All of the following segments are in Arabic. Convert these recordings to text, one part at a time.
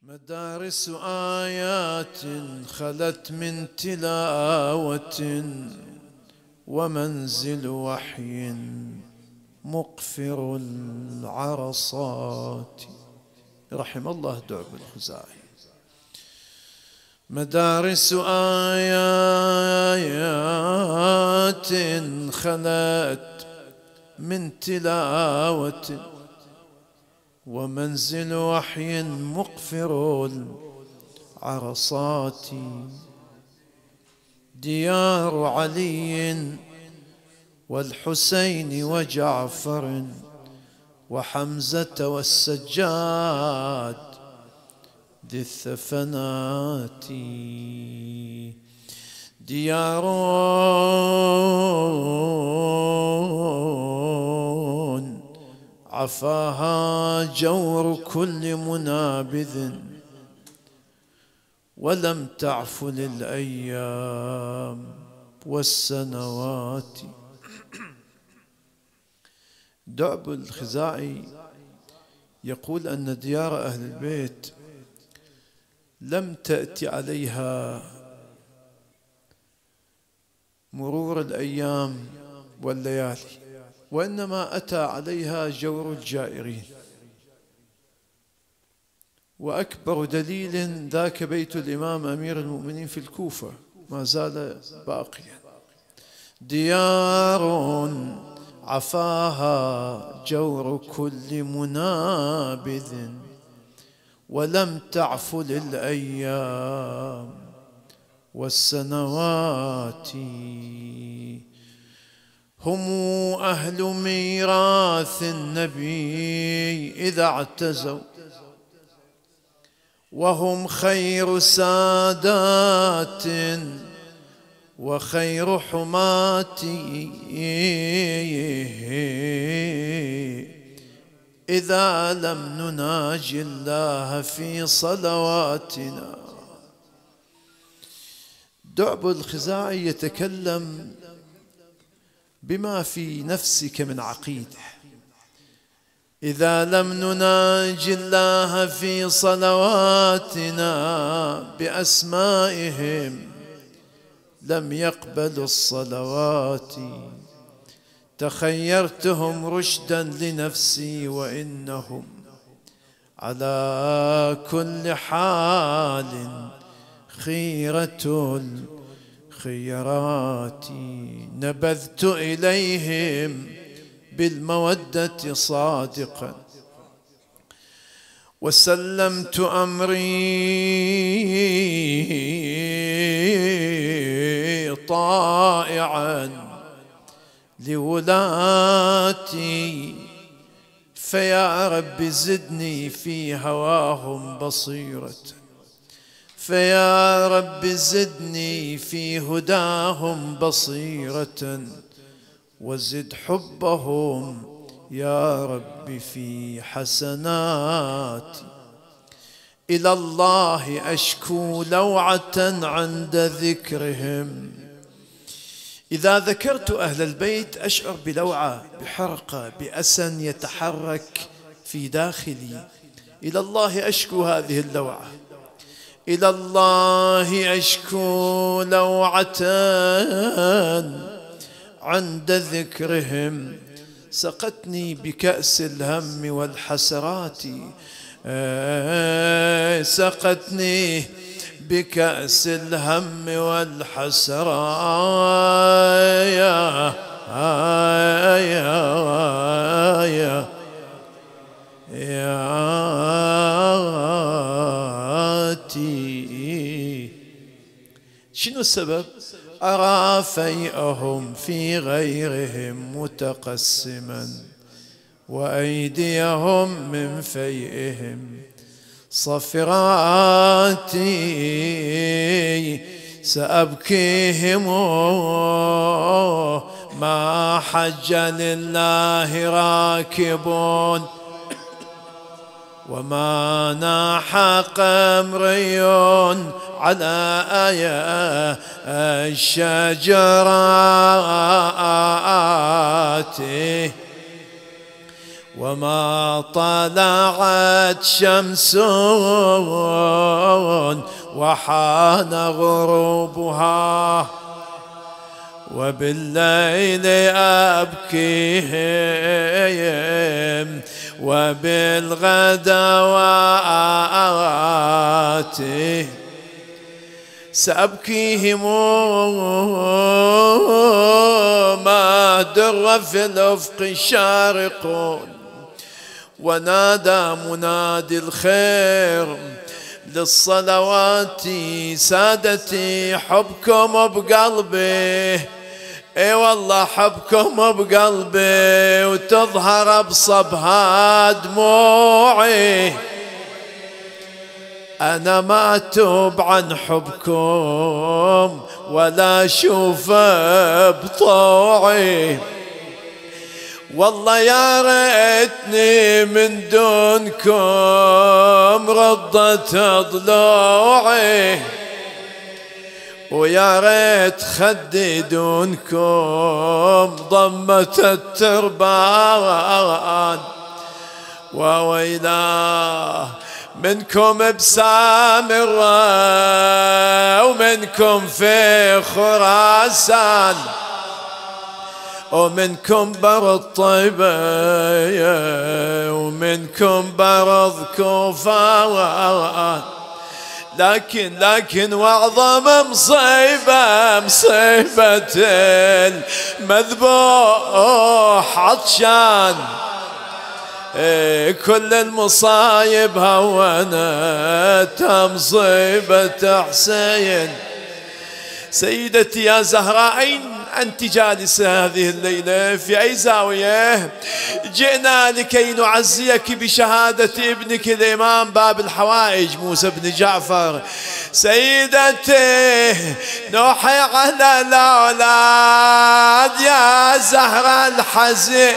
مدارس آيات خلت من تلاوة ومنزل وحي مقفر العرصات. رحم الله دعب الخزاعي. مدارس آيات خلت من تلاوة ومنزل وحي مقفر العرصات. ديار علي والحسين وجعفر وحمزة والسجاد ذي الثفنات. ديار عفاها جور كل منابذ ولم تعف للأيام والسنوات. دعب الخزاعي يقول أن ديار أهل البيت لم تأتي عليها مرور الأيام والليالي، وإنما أتى عليها جور الجائرين. وأكبر دليل ذاك بيت الإمام أمير المؤمنين في الكوفة ما زال باقيا. ديار عفاها جور كل منابذ ولم تعف للأيام والسنوات. هم أهل ميراث النبي إذا اعتزوا وهم خير سادات وخير حمات إذا لم نناجي الله في صلواتنا. دعب الخزاعي يتكلم بما في نفسك من عقيدة. إذا لم نناجي الله في صلواتنا بأسمائهم لم يقبلوا الصلوات. تخيرتهم رشدا لنفسي وإنهم على كل حال خيرة الخيرات. نبذت إليهم بالمودة صادقا وسلمت أمري طائعا لولاتي. فيا رب زدني في هواهم بصيرة، فيا رب زدني في هداهم بصيرة وزد حبهم يا رب في حسناتي. إلى الله أشكو لوعة عند ذكرهم. إذا ذكرت أهل البيت أشعر بلوعة، بحرقة، بأسن يتحرك في داخلي. إلى الله أشكو هذه اللوعة. إلى الله أشكو لوعة عند ذكرهم. سقتني بكأس الهم والحسرات، سقتني بكأس الهم والحسرات. شنو السبب؟ أرى فيئهم في غيرهم متقسما وأيديهم من فيئهم صفرات. سأبكيهم ما حج لله راكبون وما ناح قمري على آية الشجرات وما طلعت شمس وحان غروبها وبالليل أبكيهم وبالغدوات سأبكيهم ما در في الأفق شارقون ونادى منادي الخير للصلوات سادتي حبكم بقلبي اي والله حبكم بقلبي وتظهر بصبها دموعي أنا ما أتوب عن حبكم ولا أشوف بطوعي والله يا ريتني من دونكم ردت ضلوعي ويا ريت خدي دونكم ضمت التربان وويلاه منكم بسامرة ومنكم في خراسان ومنكم برد طيبة ومنكم برد كوفة لكن واعظم مصيبة المذبوح عطشان كل المصايب هونت مصيبة حسين. سيدتي يا زهراء أين أنت جالسة هذه الليلة؟ في أي زاوية؟ جئنا لكي نعزيك بشهادة ابنك الإمام باب الحوائج موسى بن جعفر. سيدتي نوحي على الأولاد يا زهراء الحزين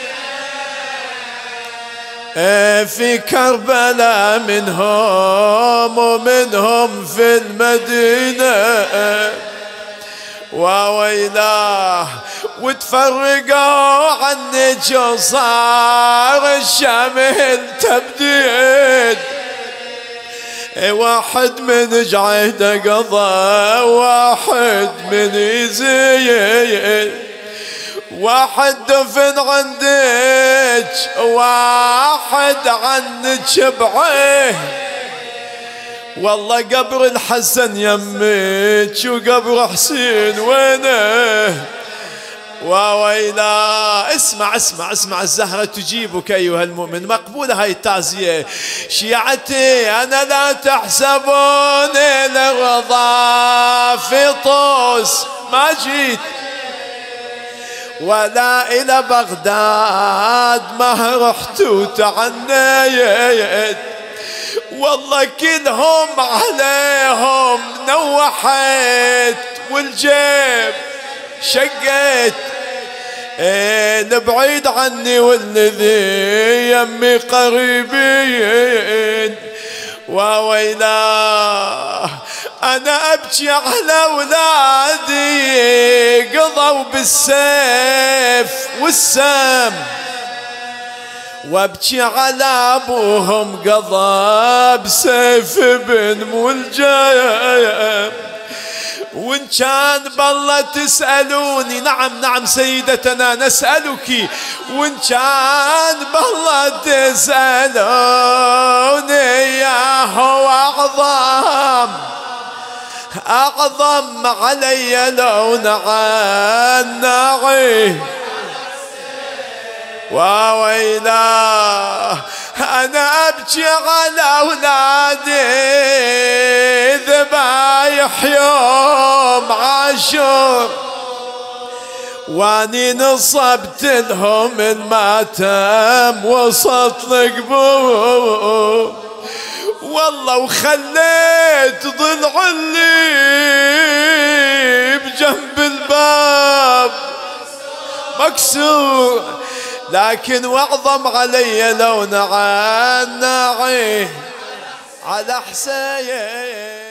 في كربلاء منهم ومنهم في المدينة وويلاه وتفرقوا عنك وصار الشمل تبديد واحد من جعيده قضى واحد من يزيد واحد دفن عندك واحد عنك بعيه والله قبر الحسن يمك وقبر حسين وينه وويلا. اسمع الزهرة تجيبك أيها المؤمن مقبولة هاي التعزية. شيعتي أنا لا تحسبوني للرضا في طوس ما جيت ولا إلى بغداد ما رحت وتعنيت والله كلهم عليهم نوحت والجيب شقيت البعيد عني والذي يمي قريبين وويلاه أنا أبكي على أولادي قضوا بالسيف والسم وابكي على أبوهم قضى بسيف بن ملجم وإن كان بالله تسألوني نعم سيدتنا نسألك وإن كان بالله تسألوني يا هو أعظم علي لو نعنعي وويلاه أنا أبكي على أولادي ذبايح يوم عاشور واني نصبت لهم الماتم وسط القبور والله وخليت ضلع اللي بجنب الباب مكسور لكن واعظم علي لو نعنعي على حسين.